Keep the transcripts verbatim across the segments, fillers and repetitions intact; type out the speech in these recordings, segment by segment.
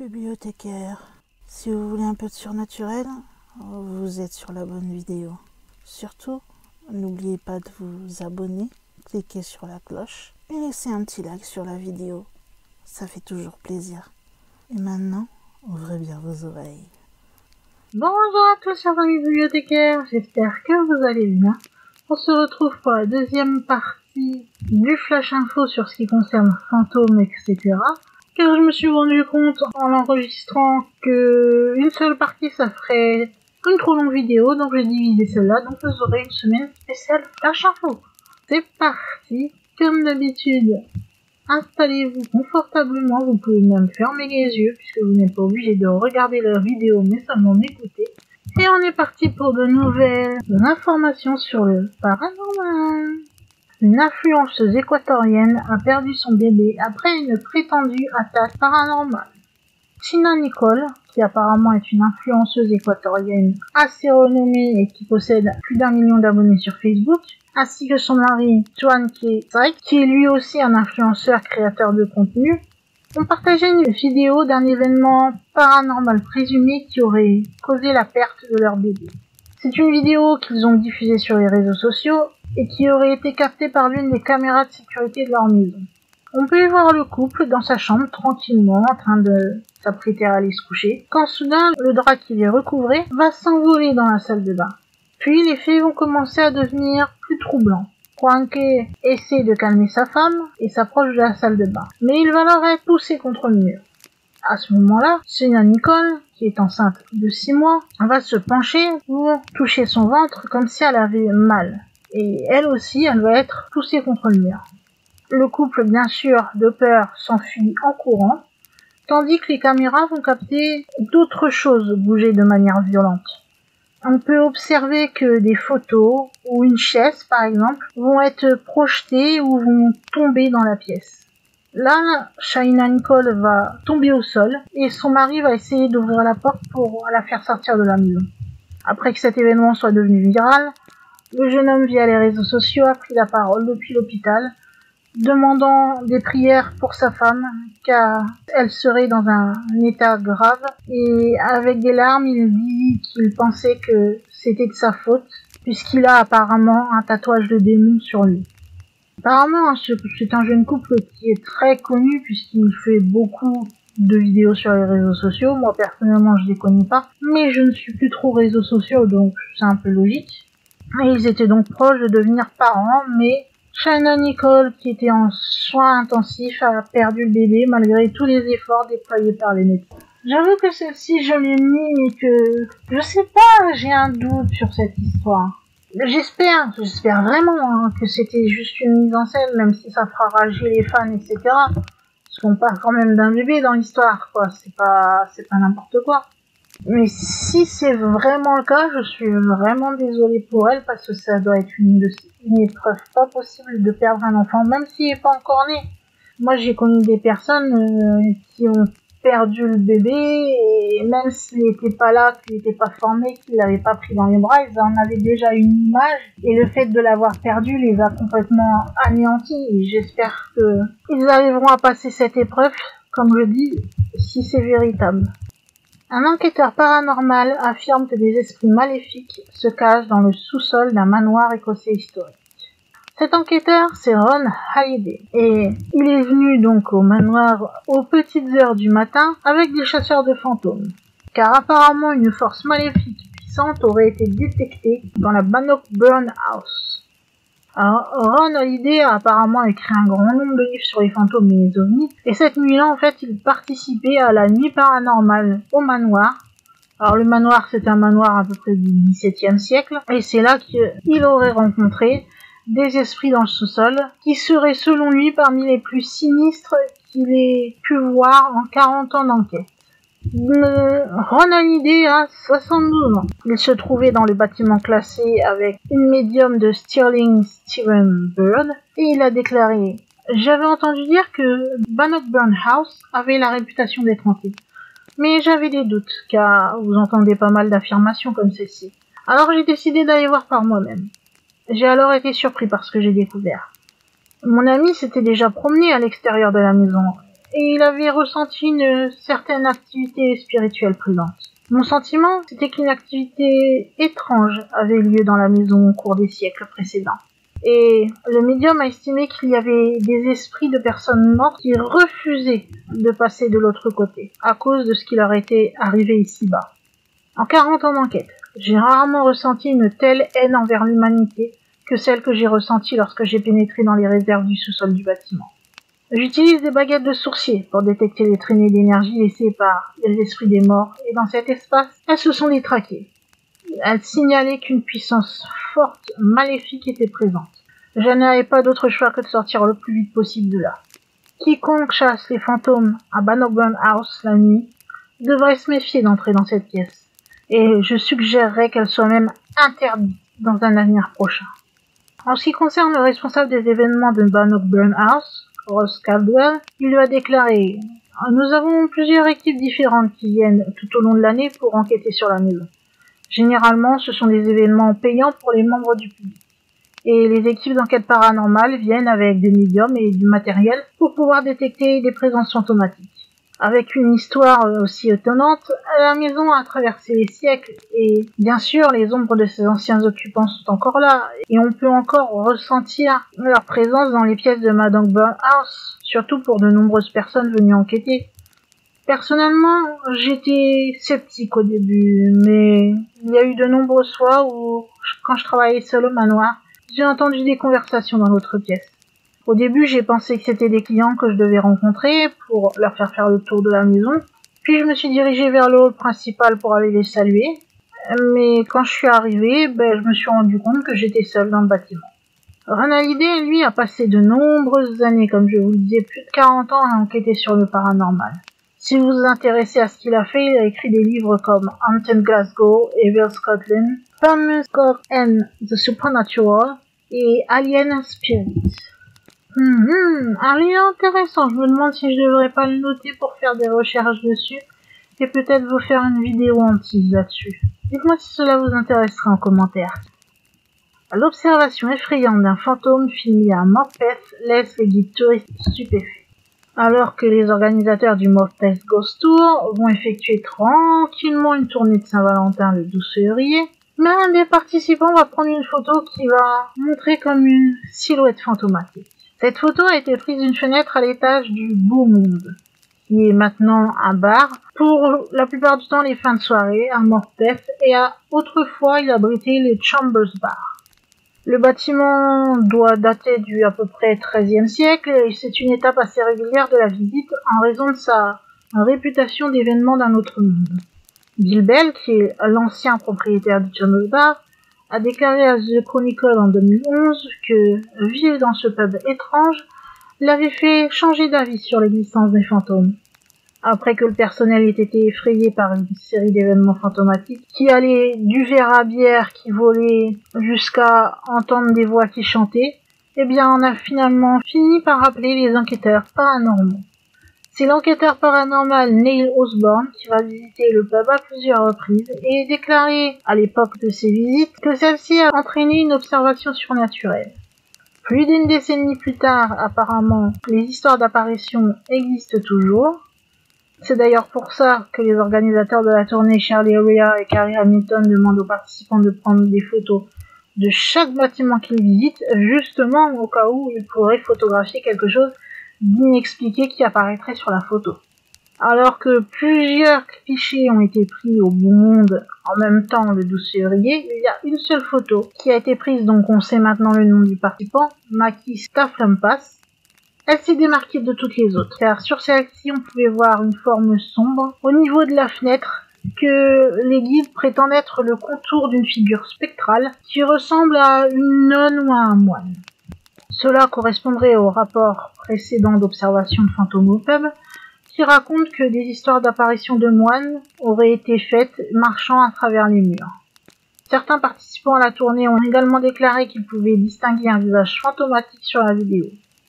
Bibliothécaire, si vous voulez un peu de surnaturel, vous êtes sur la bonne vidéo. Surtout, n'oubliez pas de vous abonner, cliquez sur la cloche et laissez un petit like sur la vidéo. Ça fait toujours plaisir. Et maintenant, ouvrez bien vos oreilles. Bonjour à tous chers amis bibliothécaires, j'espère que vous allez bien. On se retrouve pour la deuxième partie du Flash Info sur ce qui concerne fantômes, et cetera. Car je me suis rendu compte en l'enregistrant que une seule partie ça ferait une trop longue vidéo, donc j'ai divisé celle-là, donc vous aurez une semaine spéciale Flash Info. C'est parti, comme d'habitude. Installez-vous confortablement, vous pouvez même fermer les yeux puisque vous n'êtes pas obligé de regarder la vidéo mais seulement m'écouter. Et on est parti pour de nouvelles informations sur le paranormal. Une influenceuse équatorienne a perdu son bébé après une prétendue attaque paranormale. Tina Nicole, qui apparemment est une influenceuse équatorienne assez renommée et qui possède plus d'un million d'abonnés sur Facebook, ainsi que son mari Juan K. qui est lui aussi un influenceur créateur de contenu, ont partagé une vidéo d'un événement paranormal présumé qui aurait causé la perte de leur bébé. C'est une vidéo qu'ils ont diffusée sur les réseaux sociaux et qui aurait été captée par l'une des caméras de sécurité de leur maison. On peut y voir le couple dans sa chambre tranquillement en train de s'apprêter à aller se coucher, quand soudain le drap qui les recouvrait va s'envoler dans la salle de bain. Puis les faits vont commencer à devenir plus troublants. Juanque essaie de calmer sa femme et s'approche de la salle de bain, mais il va alors être poussé contre le mur. À ce moment-là, Tina Nicole, qui est enceinte de six mois, va se pencher pour toucher son ventre comme si elle avait mal. Et elle aussi, elle va être poussée contre le mur. Le couple, bien sûr, de peur, s'enfuit en courant, tandis que les caméras vont capter d'autres choses bouger de manière violente. On peut observer que des photos ou une chaise, par exemple, vont être projetées ou vont tomber dans la pièce. Là, Tina Nicole va tomber au sol et son mari va essayer d'ouvrir la porte pour la faire sortir de la maison. Après que cet événement soit devenu viral, le jeune homme via les réseaux sociaux a pris la parole depuis l'hôpital, demandant des prières pour sa femme, car elle serait dans un état grave, et avec des larmes, il dit qu'il pensait que c'était de sa faute, puisqu'il a apparemment un tatouage de démon sur lui. Apparemment, c'est un jeune couple qui est très connu, puisqu'il fait beaucoup de vidéos sur les réseaux sociaux. Moi, personnellement, je les connais pas, mais je ne suis plus trop réseaux sociaux, donc c'est un peu logique. Et ils étaient donc proches de devenir parents, mais Tina Nicole, qui était en soins intensifs, a perdu le bébé malgré tous les efforts déployés par les médecins. J'avoue que celle-ci, je l'ai mis, mais que, je sais pas, j'ai un doute sur cette histoire. J'espère, j'espère vraiment hein, que c'était juste une mise en scène, même si ça fera rager les fans, et cetera. Parce qu'on parle quand même d'un bébé dans l'histoire, quoi. C'est pas, c'est pas n'importe quoi. Mais si c'est vraiment le cas, je suis vraiment désolée pour elle parce que ça doit être une, de, une épreuve pas possible de perdre un enfant, même s'il n'est pas encore né. Moi, j'ai connu des personnes euh, qui ont perdu le bébé et même s'il n'était pas là, qu'il n'était pas formé, qu'il l'avait pas pris dans les bras, ils en avaient déjà une image et le fait de l'avoir perdu les a complètement anéantis. Et j'espère qu'ils arriveront à passer cette épreuve, comme je dis, si c'est véritable. Un enquêteur paranormal affirme que des esprits maléfiques se cachent dans le sous-sol d'un manoir écossais historique. Cet enquêteur, c'est Ron Halliday, et il est venu donc au manoir aux petites heures du matin avec des chasseurs de fantômes, car apparemment une force maléfique puissante aurait été détectée dans la Bannockburn House. Alors, Ron Halliday a apparemment écrit un grand nombre de livres sur les fantômes et les ovnis, et cette nuit-là, en fait, il participait à la nuit paranormale au manoir. Alors, le manoir, c'est un manoir à peu près du dix-septième siècle, et c'est là qu'il aurait rencontré des esprits dans le sous-sol, qui seraient, selon lui, parmi les plus sinistres qu'il ait pu voir en quarante ans d'enquête. Ron Halliday a soixante-douze ans. Il se trouvait dans le bâtiment classé avec une médium de Stirling Steven Bird et il a déclaré « J'avais entendu dire que Bannockburn House avait la réputation d'être hantée. Mais j'avais des doutes, car vous entendez pas mal d'affirmations comme celle-ci. Alors j'ai décidé d'aller voir par moi-même. J'ai alors été surpris par ce que j'ai découvert. Mon ami s'était déjà promené à l'extérieur de la maison. et il avait ressenti une certaine activité spirituelle présente. Mon sentiment, c'était qu'une activité étrange avait lieu dans la maison au cours des siècles précédents. Et le médium a estimé qu'il y avait des esprits de personnes mortes qui refusaient de passer de l'autre côté, à cause de ce qui leur était arrivé ici-bas. En quarante ans d'enquête, j'ai rarement ressenti une telle haine envers l'humanité que celle que j'ai ressentie lorsque j'ai pénétré dans les réserves du sous-sol du bâtiment. J'utilise des baguettes de sourcier pour détecter les traînées d'énergie laissées par les esprits des morts, et dans cet espace, elles se sont détraquées. Elles signalaient qu'une puissance forte, maléfique était présente. Je n'avais pas d'autre choix que de sortir le plus vite possible de là. Quiconque chasse les fantômes à Bannockburn House la nuit devrait se méfier d'entrer dans cette pièce, et je suggérerais qu'elle soit même interdite dans un avenir prochain. En ce qui concerne le responsable des événements de Bannockburn House, Ross Caldwell, il lui a déclaré « Nous avons plusieurs équipes différentes qui viennent tout au long de l'année pour enquêter sur la maison. Généralement, ce sont des événements payants pour les membres du public. Et les équipes d'enquête paranormale viennent avec des médiums et du matériel pour pouvoir détecter des présences fantomatiques. Avec une histoire aussi étonnante, la maison a traversé les siècles et bien sûr les ombres de ses anciens occupants sont encore là et on peut encore ressentir leur présence dans les pièces de Bannockburn House, surtout pour de nombreuses personnes venues enquêter. Personnellement, j'étais sceptique au début, mais il y a eu de nombreuses fois où, quand je travaillais seul au manoir, j'ai entendu des conversations dans l'autre pièce. Au début, j'ai pensé que c'était des clients que je devais rencontrer pour leur faire faire le tour de la maison. Puis je me suis dirigée vers le hall principal pour aller les saluer. Mais quand je suis arrivée, ben, je me suis rendu compte que j'étais seule dans le bâtiment. Ron Hallyday, lui, a passé de nombreuses années, comme je vous le disais, plus de quarante ans à enquêter sur le paranormal. Si vous vous intéressez à ce qu'il a fait, il a écrit des livres comme Haunted Glasgow, Evil Scotland, Famous God and the Supernatural et Alien Spirit. Hum, hum, un livre intéressant. Je me demande si je devrais pas le noter pour faire des recherches dessus et peut-être vous faire une vidéo en tease là-dessus. Dites-moi si cela vous intéresserait en commentaire. L'observation effrayante d'un fantôme filmé à Morpeth laisse les guides touristes stupéfaits. Alors que les organisateurs du Morpeth Ghost Tour vont effectuer tranquillement une tournée de Saint-Valentin le douze février, mais un des participants va prendre une photo qui va montrer comme une silhouette fantomatique. Cette photo a été prise d'une fenêtre à l'étage du Beau Monde, qui est maintenant un bar, pour la plupart du temps les fins de soirée à Morpeth, et à, autrefois il abritait les Chambers Bar. Le bâtiment doit dater du à peu près treizième siècle, et c'est une étape assez régulière de la visite en raison de sa réputation d'événement d'un autre monde. Bill Bell, qui est l'ancien propriétaire du Chambers Bar, a déclaré à The Chronicle en deux mille onze que vivre dans ce pub étrange l'avait fait changer d'avis sur l'existence des fantômes. Après que le personnel ait été effrayé par une série d'événements fantomatiques qui allaient du verre à bière qui volait jusqu'à entendre des voix qui chantaient, eh bien on a finalement fini par appeler les enquêteurs paranormaux. C'est l'enquêteur paranormal Neil Osborne qui va visiter le pub à plusieurs reprises et déclaré à l'époque de ses visites que celle-ci a entraîné une observation surnaturelle. Plus d'une décennie plus tard, apparemment, les histoires d'apparitions existent toujours. C'est d'ailleurs pour ça que les organisateurs de la tournée Charlie Rea et Carrie Hamilton demandent aux participants de prendre des photos de chaque bâtiment qu'ils visitent, justement au cas où ils pourraient photographier quelque chose d'inexpliqué qui apparaîtrait sur la photo. Alors que plusieurs clichés ont été pris au Beau Monde en même temps le douze février, il y a une seule photo qui a été prise, donc on sait maintenant le nom du participant, Maki Stafflampas. Elle s'est démarquée de toutes les autres, car sur celle-ci on pouvait voir une forme sombre au niveau de la fenêtre que les guides prétendent être le contour d'une figure spectrale qui ressemble à une nonne ou à un moine. Cela correspondrait au rapport précédent d'observation de fantômes au pub, qui raconte que des histoires d'apparitions de moines auraient été faites marchant à travers les murs. Certains participants à la tournée ont également déclaré qu'ils pouvaient distinguer un visage fantomatique sur la vidéo.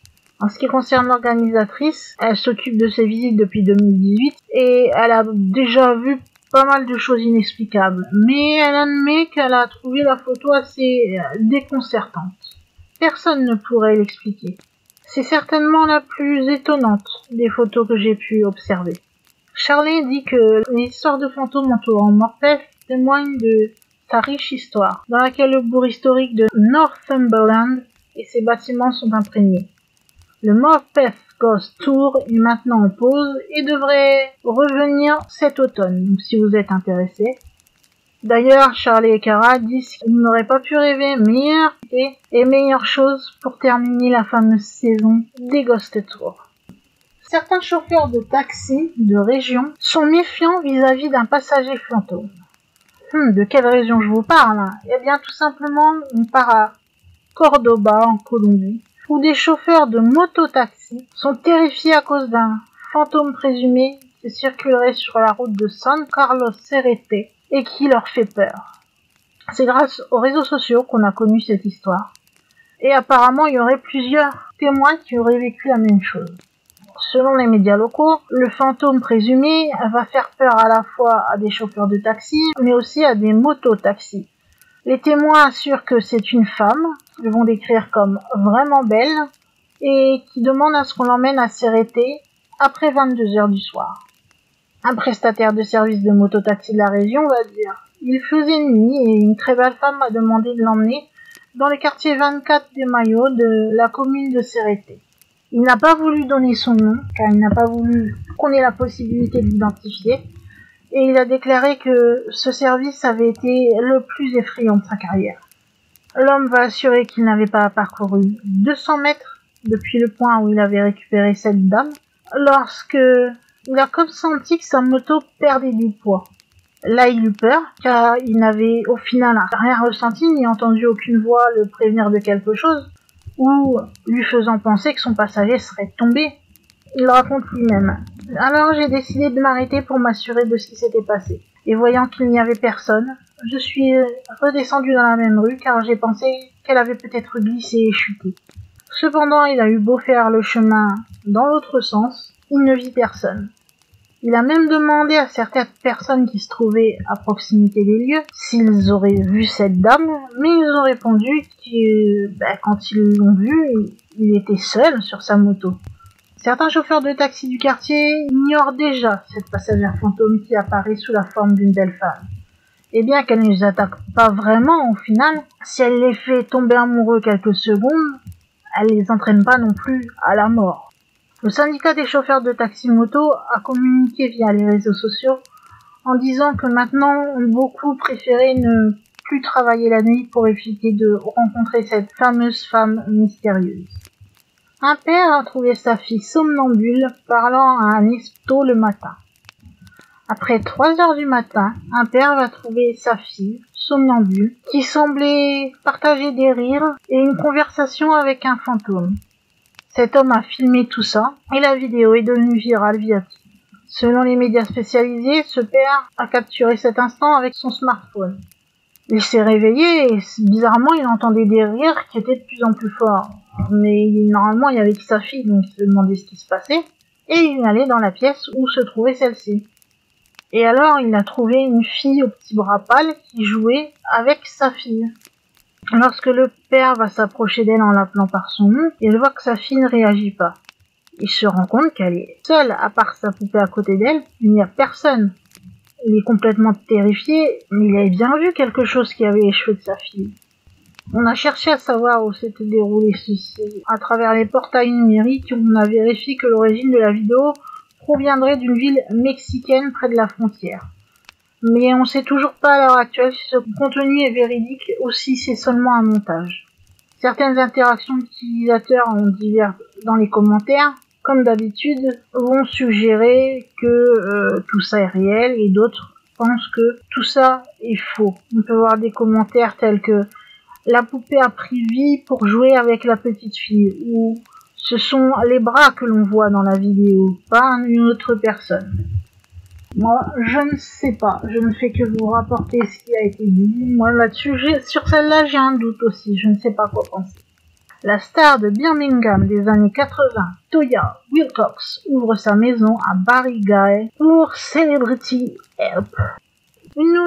En ce qui concerne l'organisatrice, elle s'occupe de ses visites depuis deux mille dix-huit et elle a déjà vu pas mal de choses inexplicables, mais elle admet qu'elle a trouvé la photo assez déconcertante. Personne ne pourrait l'expliquer. C'est certainement la plus étonnante des photos que j'ai pu observer. Charlie dit que l'histoire de fantômes entourant Morpeth témoigne de sa riche histoire, dans laquelle le bourg historique de Northumberland et ses bâtiments sont imprégnés. Le Morpeth Ghost Tour est maintenant en pause et devrait revenir cet automne, donc si vous êtes intéressé. D'ailleurs, Charlie et Cara disent qu'ils n'auraient pas pu rêver meilleure idée et meilleure chose pour terminer la fameuse saison des Ghost Tours. Certains chauffeurs de taxi de région sont méfiants vis-à-vis d'un passager fantôme. Hum, de quelle région je vous parle hein? Eh bien, tout simplement, on part à Cordoba, en Colombie, où des chauffeurs de moto-taxi sont terrifiés à cause d'un fantôme présumé qui circulerait sur la route de San Carlos Cerrete et qui leur fait peur. C'est grâce aux réseaux sociaux qu'on a connu cette histoire. Et apparemment, il y aurait plusieurs témoins qui auraient vécu la même chose. Selon les médias locaux, le fantôme présumé va faire peur à la fois à des chauffeurs de taxi, mais aussi à des moto-taxis. Les témoins assurent que c'est une femme, qu'ils vont décrire comme vraiment belle, et qui demande à ce qu'on l'emmène à Cerrete après vingt-deux heures du soir. Un prestataire de service de moto-taxi de la région va dire « Il faisait nuit et une très belle femme m'a demandé de l'emmener dans le quartier vingt-quatre de Mayo de la commune de Cerrete. » Il n'a pas voulu donner son nom, car il n'a pas voulu qu'on ait la possibilité de l'identifier, et il a déclaré que ce service avait été le plus effrayant de sa carrière. L'homme va assurer qu'il n'avait pas parcouru deux cents mètres depuis le point où il avait récupéré cette dame, lorsque il a comme senti que sa moto perdait du poids. Là, il eut peur, car il n'avait au final rien ressenti ni entendu aucune voix le prévenir de quelque chose, ou lui faisant penser que son passager serait tombé. Il raconte lui-même. Alors j'ai décidé de m'arrêter pour m'assurer de ce qui s'était passé. Et voyant qu'il n'y avait personne, je suis redescendu dans la même rue car j'ai pensé qu'elle avait peut-être glissé et chuté. Cependant, il a eu beau faire le chemin dans l'autre sens, il ne vit personne. Il a même demandé à certaines personnes qui se trouvaient à proximité des lieux s'ils auraient vu cette dame, mais ils ont répondu que bah, quand ils l'ont vu, il était seul sur sa moto. Certains chauffeurs de taxi du quartier ignorent déjà cette passagère fantôme qui apparaît sous la forme d'une belle femme. Et bien qu'elle ne les attaque pas vraiment au final, si elle les fait tomber amoureux quelques secondes, elle les entraîne pas non plus à la mort. Le syndicat des chauffeurs de taxi-moto a communiqué via les réseaux sociaux en disant que maintenant beaucoup préféraient ne plus travailler la nuit pour éviter de rencontrer cette fameuse femme mystérieuse. Un père a trouvé sa fille somnambule parlant à un esto le matin. Après trois heures du matin, un père va trouver sa fille somnambule qui semblait partager des rires et une conversation avec un fantôme. Cet homme a filmé tout ça et la vidéo est devenue virale via Twitter. Selon les médias spécialisés, ce père a capturé cet instant avec son smartphone. Il s'est réveillé et bizarrement il entendait des rires qui étaient de plus en plus forts. Mais normalement il y avait que sa fille, donc il se demandait ce qui se passait. Et il allait dans la pièce où se trouvait celle-ci. Et alors il a trouvé une fille au petit bras pâle qui jouait avec sa fille. Lorsque le père va s'approcher d'elle en l'appelant par son nom, il voit que sa fille ne réagit pas. Il se rend compte qu'elle est seule, à part sa poupée à côté d'elle, il n'y a personne. Il est complètement terrifié, mais il avait bien vu quelque chose qui avait les cheveux de sa fille. On a cherché à savoir où s'était déroulé ceci. À travers les portails numériques, on a vérifié que l'origine de la vidéo proviendrait d'une ville mexicaine près de la frontière. Mais on ne sait toujours pas à l'heure actuelle si ce contenu est véridique ou si c'est seulement un montage. Certaines interactions d'utilisateurs en divers dans les commentaires, comme d'habitude, vont suggérer que euh, tout ça est réel et d'autres pensent que tout ça est faux. On peut voir des commentaires tels que « La poupée a pris vie pour jouer avec la petite fille » ou « Ce sont les bras que l'on voit dans la vidéo, pas une autre personne ». Moi, je ne sais pas. Je ne fais que vous rapporter ce qui a été dit. Moi, là-dessus, j'ai, sur celle-là, j'ai un doute aussi. Je ne sais pas quoi penser. La star de Birmingham des années quatre-vingts, Toya Wilcox, ouvre sa maison à Barry Guy pour Celebrity Help. Une nouvelle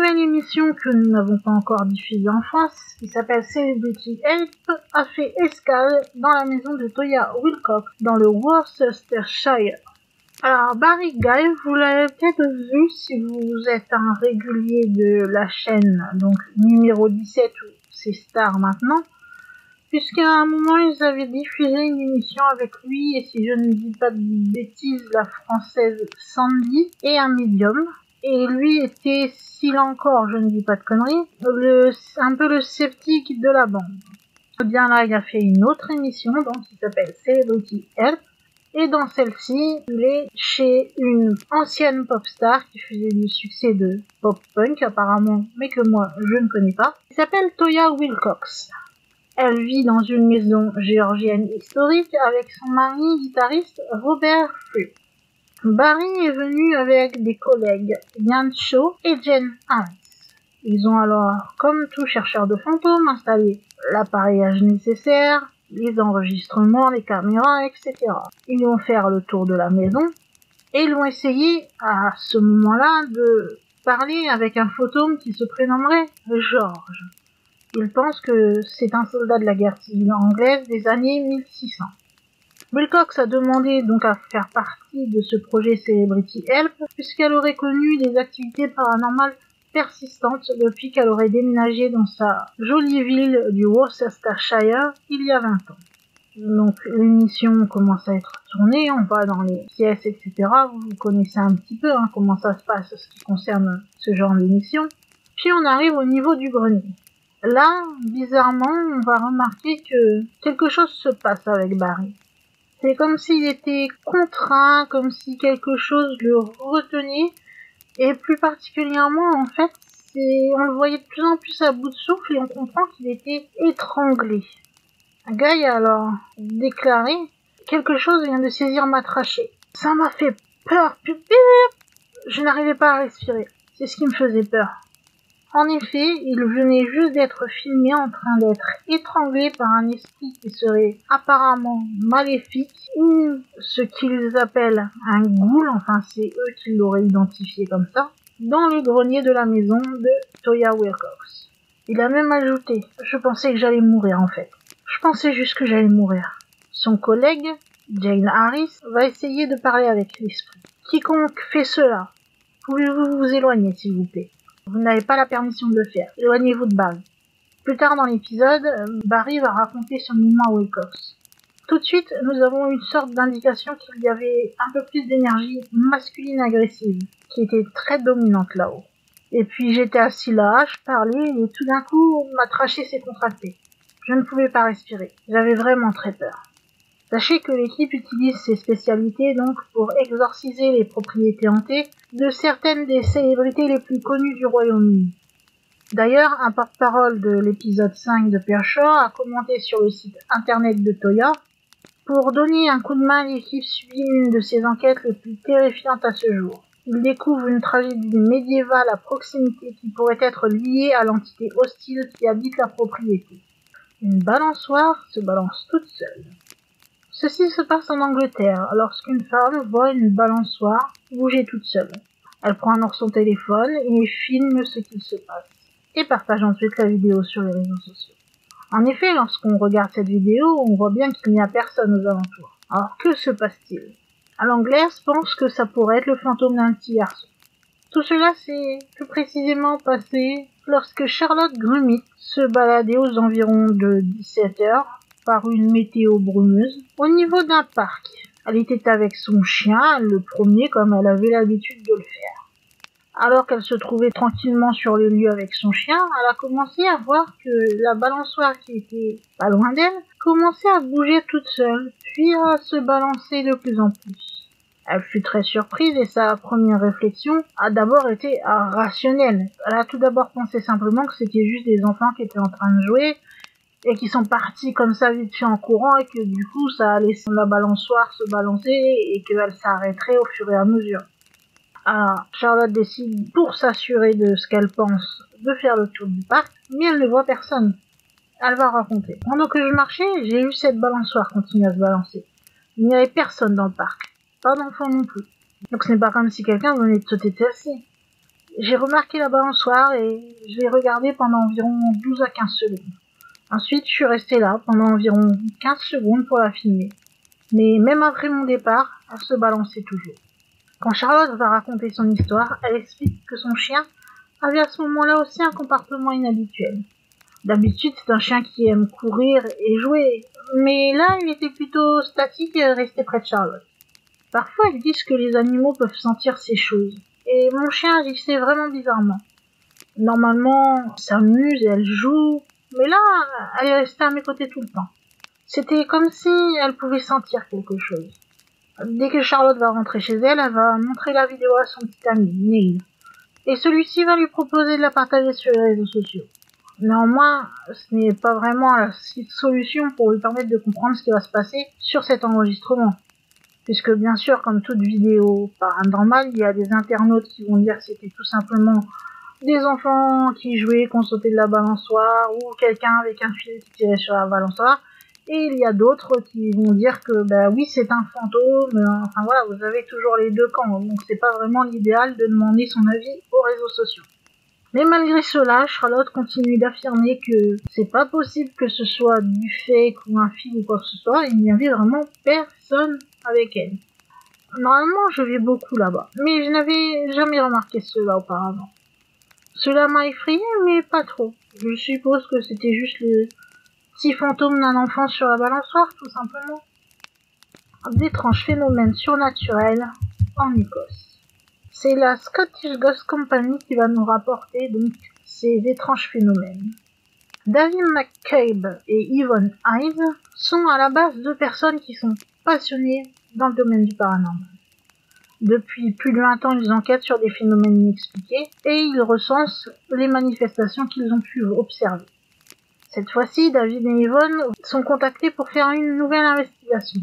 nouvelle émission que nous n'avons pas encore diffusée en France, qui s'appelle Celebrity Help, a fait escale dans la maison de Toya Wilcox, dans le Worcestershire. Alors, Barry Guy, vous l'avez peut-être vu si vous êtes un régulier de la chaîne, donc numéro dix-sept, où c'est Star maintenant, puisqu'à un moment, ils avaient diffusé une émission avec lui, et si je ne dis pas de bêtises, la française Sandy, et un médium. Et lui était, s'il encore, je ne dis pas de conneries, le, un peu le sceptique de la bande. Et bien là, il a fait une autre émission, donc, qui s'appelle Celebrity Help. Et dans celle-ci, il est chez une ancienne pop star qui faisait du succès de pop-punk apparemment, mais que moi, je ne connais pas. Il s'appelle Toya Wilcox. Elle vit dans une maison géorgienne historique avec son mari guitariste Robert Fripp. Barry est venu avec des collègues Ian Shaw et Jen Harris. Ils ont alors, comme tout chercheur de fantômes, installé l'appareillage nécessaire, les enregistrements, les caméras, et cetera. Ils vont faire le tour de la maison et ils vont essayer à ce moment-là de parler avec un fantôme qui se prénommerait George. Ils pensent que c'est un soldat de la guerre civile anglaise des années mille six cents. Wilcox a demandé donc à faire partie de ce projet Celebrity Help puisqu'elle aurait connu des activités paranormales persistantes depuis qu'elle aurait déménagé dans sa jolie ville du Worcestershire il y a vingt ans. Donc l'émission commence à être tournée, on va dans les pièces, et cetera. Vous connaissez un petit peu hein, comment ça se passe en ce qui concerne ce genre d'émission. Puis on arrive au niveau du grenier. Là, bizarrement, on va remarquer que quelque chose se passe avec Barry. C'est comme s'il était contraint, comme si quelque chose le retenait. Et plus particulièrement, en fait, c'est, on le voyait de plus en plus à bout de souffle et on comprend qu'il était étranglé. Guy a alors déclaré « Quelque chose vient de saisir ma trachée. Ça m'a fait peur. Je n'arrivais pas à respirer. C'est ce qui me faisait peur. » En effet, il venait juste d'être filmé en train d'être étranglé par un esprit qui serait apparemment maléfique ou ce qu'ils appellent un ghoul, enfin c'est eux qui l'auraient identifié comme ça, dans le grenier de la maison de Toya Wilcox. Il a même ajouté « Je pensais que j'allais mourir en fait. Je pensais juste que j'allais mourir. » Son collègue, Jane Harris, va essayer de parler avec l'esprit. « Quiconque fait cela, pouvez-vous vous éloigner s'il vous plaît ? Vous n'avez pas la permission de le faire. Éloignez-vous de Barry. » Plus tard dans l'épisode, Barry va raconter son mouvement à Wilcox. Tout de suite, nous avons une sorte d'indication qu'il y avait un peu plus d'énergie masculine agressive, qui était très dominante là-haut. Et puis j'étais assis là, je parlais, et tout d'un coup, ma trachée s'est contractée. Je ne pouvais pas respirer. J'avais vraiment très peur. Sachez que l'équipe utilise ces spécialités donc pour exorciser les propriétés hantées de certaines des célébrités les plus connues du Royaume-Uni. D'ailleurs, un porte-parole de l'épisode cinq de Pershaw a commenté sur le site internet de Toya. Pour donner un coup de main, l'équipe subit une de ses enquêtes les plus terrifiantes à ce jour. Il découvre une tragédie médiévale à proximité qui pourrait être liée à l'entité hostile qui habite la propriété. Une balançoire se balance toute seule. Ceci se passe en Angleterre, lorsqu'une femme voit une balançoire bouger toute seule. Elle prend alors son téléphone et filme ce qu'il se passe, et partage ensuite la vidéo sur les réseaux sociaux. En effet, lorsqu'on regarde cette vidéo, on voit bien qu'il n'y a personne aux alentours. Alors que se passe-t-il ? À l'anglaise pense que ça pourrait être le fantôme d'un petit garçon. Tout cela s'est plus précisément passé lorsque Charlotte Grumit se baladait aux environs de dix-sept heures par une météo brumeuse au niveau d'un parc. Elle était avec son chien, le premier comme elle avait l'habitude de le faire. Alors qu'elle se trouvait tranquillement sur le lieu avec son chien, elle a commencé à voir que la balançoire qui était pas loin d'elle commençait à bouger toute seule, puis à se balancer de plus en plus. Elle fut très surprise et sa première réflexion a d'abord été rationnelle. Elle a tout d'abord pensé simplement que c'était juste des enfants qui étaient en train de jouer et qui sont partis comme ça vite fait en courant et que du coup ça allait la balançoire se balancer et qu'elle s'arrêterait au fur et à mesure. Alors Charlotte décide, pour s'assurer de ce qu'elle pense, de faire le tour du parc, mais elle ne voit personne. Elle va raconter. Pendant que je marchais, j'ai vu cette balançoire continuer à se balancer. Il n'y avait personne dans le parc. Pas d'enfant non plus. Donc ce n'est pas comme si quelqu'un venait de sauter dessus. J'ai remarqué la balançoire et je l'ai regardée pendant environ douze à quinze secondes. Ensuite, je suis restée là pendant environ quinze secondes pour la filmer. Mais même après mon départ, elle se balançait toujours. Quand Charlotte va raconter son histoire, elle explique que son chien avait à ce moment-là aussi un comportement inhabituel. D'habitude, c'est un chien qui aime courir et jouer, mais là, il était plutôt statique et restait près de Charlotte. Parfois, ils disent que les animaux peuvent sentir ces choses, et mon chien agissait vraiment bizarrement. Normalement, elle s'amuse et elle joue, mais là, elle est restée à mes côtés tout le temps. C'était comme si elle pouvait sentir quelque chose. Dès que Charlotte va rentrer chez elle, elle va montrer la vidéo à son petit ami, Neil, et celui-ci va lui proposer de la partager sur les réseaux sociaux. Néanmoins, ce n'est pas vraiment la solution pour lui permettre de comprendre ce qui va se passer sur cet enregistrement. Puisque bien sûr, comme toute vidéo paranormale, il y a des internautes qui vont dire que c'était tout simplement des enfants qui jouaient, qui ont sauté de la balançoire, ou quelqu'un avec un fil qui tirait sur la balançoire. Et il y a d'autres qui vont dire que bah oui, c'est un fantôme. Enfin voilà, vous avez toujours les deux camps. Donc c'est pas vraiment l'idéal de demander son avis aux réseaux sociaux. Mais malgré cela, Charlotte continue d'affirmer que c'est pas possible que ce soit du fake ou un film ou quoi que ce soit, il n'y avait vraiment personne avec elle. Normalement, je vais beaucoup là-bas, mais je n'avais jamais remarqué cela auparavant. Cela m'a effrayé, mais pas trop. Je suppose que c'était juste le petit fantôme d'un enfant sur la balançoire, tout simplement. D'étranges phénomènes surnaturels en Écosse. C'est la Scottish Ghost Company qui va nous rapporter donc ces étranges phénomènes. David McCabe et Yvonne Hyde sont à la base deux personnes qui sont passionnées dans le domaine du paranormal. Depuis plus de vingt ans, ils enquêtent sur des phénomènes inexpliqués et ils recensent les manifestations qu'ils ont pu observer. Cette fois-ci, David et Yvonne sont contactés pour faire une nouvelle investigation.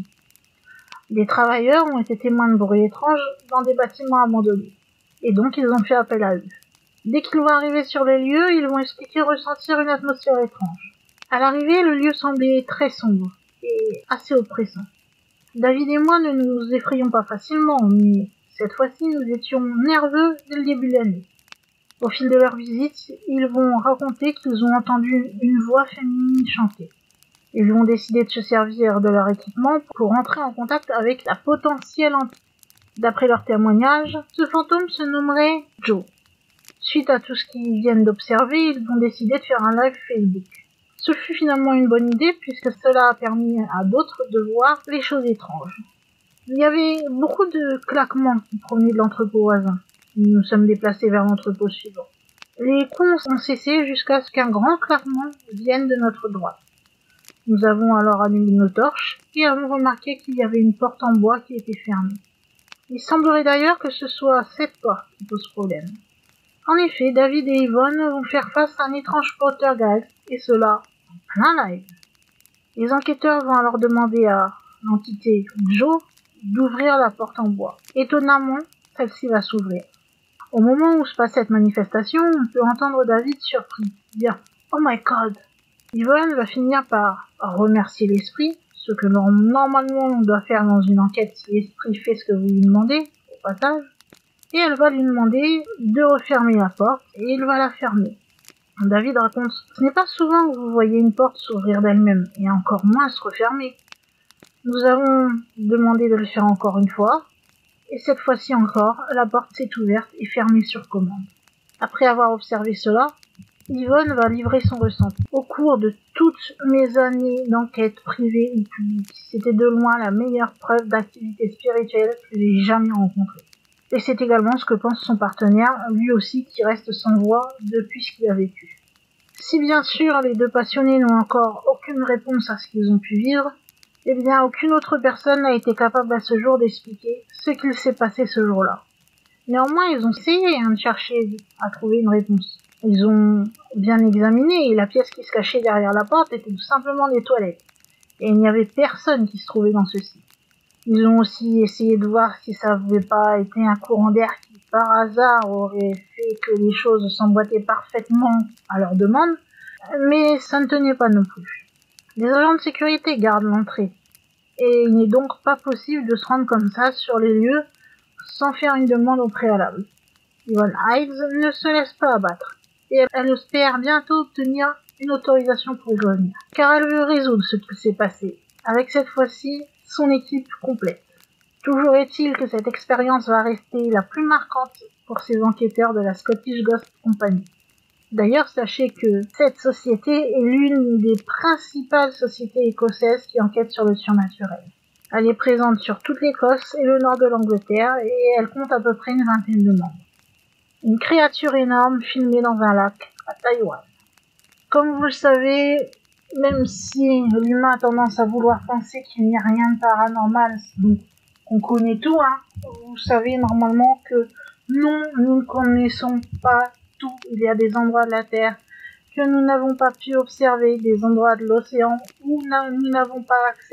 Des travailleurs ont été témoins de bruits étranges dans des bâtiments abandonnés, et donc ils ont fait appel à eux. Dès qu'ils vont arriver sur les lieux, ils vont expliquer ressentir une atmosphère étrange. À l'arrivée, le lieu semblait très sombre et assez oppressant. David et moi ne nous effrayons pas facilement, mais cette fois-ci nous étions nerveux dès le début de l'année. Au fil de leur visite, ils vont raconter qu'ils ont entendu une voix féminine chanter. Ils vont décider de se servir de leur équipement pour entrer en contact avec la potentielle entité. D'après leur témoignage, ce fantôme se nommerait Joe. Suite à tout ce qu'ils viennent d'observer, ils vont décider de faire un live Facebook. Ce fut finalement une bonne idée puisque cela a permis à d'autres de voir les choses étranges. Il y avait beaucoup de claquements qui provenaient de l'entrepôt voisin. Nous nous sommes déplacés vers l'entrepôt suivant. Les coups ont cessé jusqu'à ce qu'un grand claquement vienne de notre droite. Nous avons alors allumé nos torches et avons remarqué qu'il y avait une porte en bois qui était fermée. Il semblerait d'ailleurs que ce soit cette porte qui pose problème. En effet, David et Yvonne vont faire face à un étrange poltergeist, et cela en plein live. Les enquêteurs vont alors demander à l'entité Joe d'ouvrir la porte en bois. Étonnamment, celle-ci va s'ouvrir. Au moment où se passe cette manifestation, on peut entendre David surpris dire « Oh my God !» Yvonne va finir par remercier l'esprit, ce que normalement on doit faire dans une enquête si l'esprit fait ce que vous lui demandez, au passage, et elle va lui demander de refermer la porte, et il va la fermer. David raconte « Ce n'est pas souvent que vous voyez une porte s'ouvrir d'elle-même, et encore moins se refermer. Nous avons demandé de le faire encore une fois, et cette fois-ci encore, la porte s'est ouverte et fermée sur commande. Après avoir observé cela, Yvonne va livrer son ressenti. Au cours de toutes mes années d'enquête privée ou publique, c'était de loin la meilleure preuve d'activité spirituelle que j'ai jamais rencontrée. Et c'est également ce que pense son partenaire, lui aussi qui reste sans voix depuis ce qu'il a vécu. Si bien sûr les deux passionnés n'ont encore aucune réponse à ce qu'ils ont pu vivre, eh bien aucune autre personne n'a été capable à ce jour d'expliquer ce qu'il s'est passé ce jour-là. Néanmoins, ils ont essayé hein, de chercher à trouver une réponse. Ils ont bien examiné et la pièce qui se cachait derrière la porte était tout simplement des toilettes. Et il n'y avait personne qui se trouvait dans ceci. Ils ont aussi essayé de voir si ça n'avait pas été un courant d'air qui, par hasard, aurait fait que les choses s'emboîtaient parfaitement à leur demande, mais ça ne tenait pas non plus. Les agents de sécurité gardent l'entrée, et il n'est donc pas possible de se rendre comme ça sur les lieux sans faire une demande au préalable. Yvonne Hides ne se laisse pas abattre, et elle espère bientôt obtenir une autorisation pour y revenir, car elle veut résoudre ce qui s'est passé, avec cette fois-ci son équipe complète. Toujours est-il que cette expérience va rester la plus marquante pour ces enquêteurs de la Scottish Ghost Company. D'ailleurs, sachez que cette société est l'une des principales sociétés écossaises qui enquêtent sur le surnaturel. Elle est présente sur toute l'Écosse et le nord de l'Angleterre et elle compte à peu près une vingtaine de membres. Une créature énorme filmée dans un lac à Taïwan. Comme vous le savez, même si l'humain a tendance à vouloir penser qu'il n'y a rien de paranormal, donc on connaît tout, hein, vous savez normalement que non, nous ne connaissons pas tout. Il y a des endroits de la Terre que nous n'avons pas pu observer, des endroits de l'océan où nous n'avons pas accès.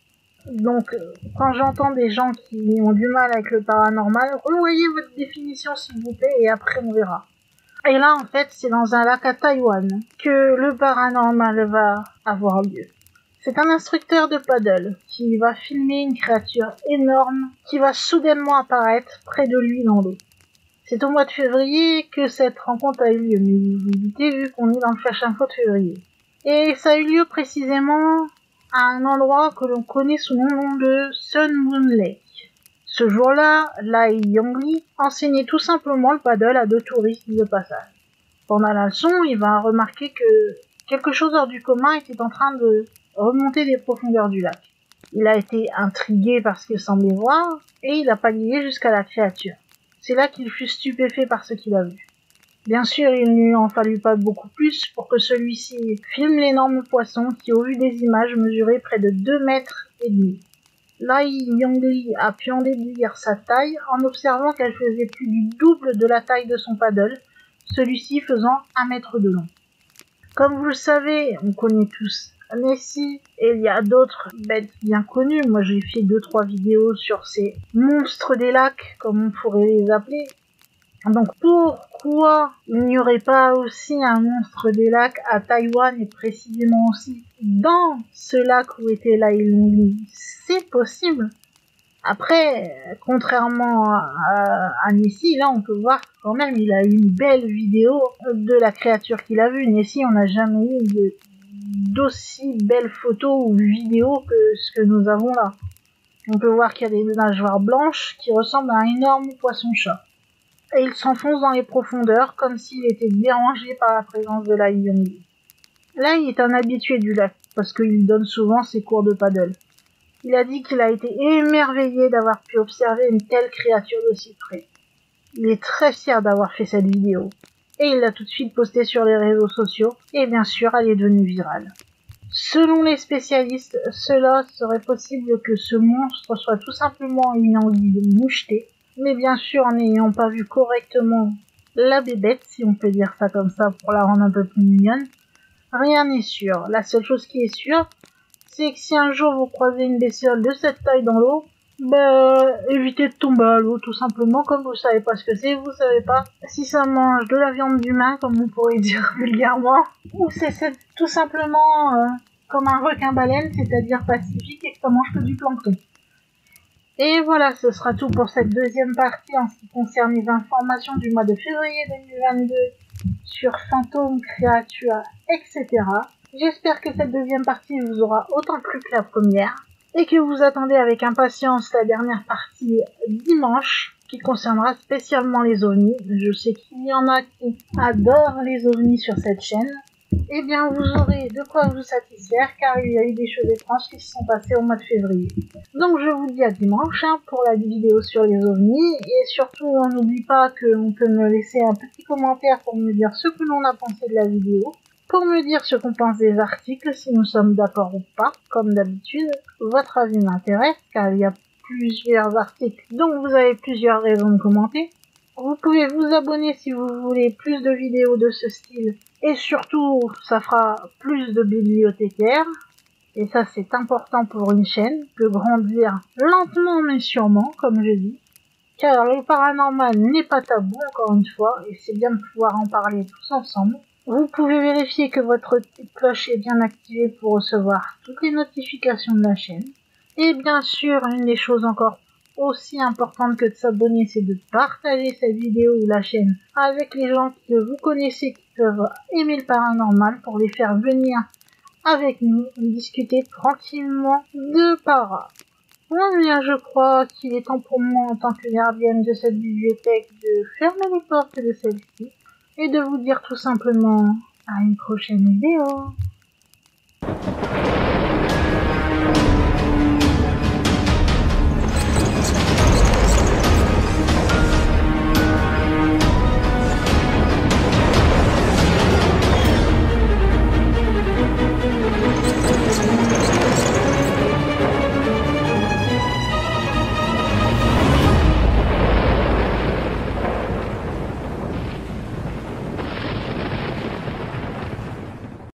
Donc, quand j'entends des gens qui ont du mal avec le paranormal, revoyez votre définition s'il vous plaît et après on verra. Et là, en fait, c'est dans un lac à Taïwan que le paranormal va avoir lieu. C'est un instructeur de paddle qui va filmer une créature énorme qui va soudainement apparaître près de lui dans l'eau. C'est au mois de février que cette rencontre a eu lieu, mais vous vous doutez vu qu'on est dans le Flash Info de février. Et ça a eu lieu précisément à un endroit que l'on connaît sous le nom de Sun Moon Lake. Ce jour-là, Lai Yongli enseignait tout simplement le paddle à deux touristes de passage. Pendant la leçon, il va remarquer que quelque chose hors du commun était en train de remonter des profondeurs du lac. Il a été intrigué par ce qu'il semblait voir et il a pagayé jusqu'à la créature. C'est là qu'il fut stupéfait par ce qu'il a vu. Bien sûr, il ne lui en fallut pas beaucoup plus pour que celui-ci filme l'énorme poisson qui, au vu des images, mesurait près de deux mètres et demi. Lai Yongli a pu en déduire sa taille en observant qu'elle faisait plus du double de la taille de son paddle, celui-ci faisant un mètre de long. Comme vous le savez, on connaît tous Nessie, et il y a d'autres bêtes bien connues. Moi j'ai fait deux trois vidéos sur ces monstres des lacs, comme on pourrait les appeler. Donc pourquoi il n'y aurait pas aussi un monstre des lacs à Taïwan et précisément aussi dans ce lac où était Lai Yongli? C'est possible. Après, contrairement à, à, à Nessie, là on peut voir quand même il a une belle vidéo de la créature qu'il a vue. Nessie, on n'a jamais eu de d'aussi belles photos ou vidéos que ce que nous avons là. On peut voir qu'il y a des nageoires blanches qui ressemblent à un énorme poisson-chat. Et il s'enfonce dans les profondeurs comme s'il était dérangé par la présence de Lai Yongli. Lai est un habitué du lac parce qu'il donne souvent ses cours de paddle. Il a dit qu'il a été émerveillé d'avoir pu observer une telle créature d'aussi près. Il est très fier d'avoir fait cette vidéo. Et il l'a tout de suite postée sur les réseaux sociaux, et bien sûr, elle est devenue virale. Selon les spécialistes, cela serait possible que ce monstre soit tout simplement une anguille mouchetée, mais bien sûr, en n'ayant pas vu correctement la bébête, si on peut dire ça comme ça pour la rendre un peu plus mignonne, rien n'est sûr. La seule chose qui est sûre, c'est que si un jour vous croisez une bestiole de cette taille dans l'eau, bah, évitez de tomber à l'eau, tout simplement, comme vous savez pas ce que c'est, vous savez pas si ça mange de la viande d'humain, comme on pourrait dire vulgairement, ou c'est, c'est tout simplement euh, comme un requin-baleine, c'est-à-dire pacifique, et que ça mange que du plancton. Et voilà, ce sera tout pour cette deuxième partie en ce qui concerne les informations du mois de février deux mille vingt-deux sur fantômes, créatures, et cetera. J'espère que cette deuxième partie vous aura autant plu que la première. Et que vous attendez avec impatience la dernière partie dimanche, qui concernera spécialement les ovnis. Je sais qu'il y en a qui adorent les ovnis sur cette chaîne. Eh bien, vous aurez de quoi vous satisfaire, car il y a eu des choses étranges qui se sont passées au mois de février. Donc, je vous dis à dimanche hein, pour la vidéo sur les ovnis. Et surtout, on n'oublie pas qu'on peut me laisser un petit commentaire pour me dire ce que l'on a pensé de la vidéo. Pour me dire ce qu'on pense des articles, si nous sommes d'accord ou pas, comme d'habitude, votre avis m'intéresse, car il y a plusieurs articles, donc vous avez plusieurs raisons de commenter. Vous pouvez vous abonner si vous voulez plus de vidéos de ce style, et surtout, ça fera plus de bibliothécaires, et ça c'est important pour une chaîne, de grandir lentement mais sûrement, comme je dis, car le paranormal n'est pas tabou, encore une fois, et c'est bien de pouvoir en parler tous ensemble. Vous pouvez vérifier que votre petite cloche est bien activée pour recevoir toutes les notifications de la chaîne. Et bien sûr, une des choses encore aussi importante que de s'abonner, c'est de partager cette vidéo ou la chaîne avec les gens que vous connaissez qui peuvent aimer le paranormal pour les faire venir avec nous discuter tranquillement de para. Eh bien, je crois qu'il est temps pour moi, en tant que gardienne de cette bibliothèque, de fermer les portes de celle-ci et de vous dire tout simplement à une prochaine vidéo.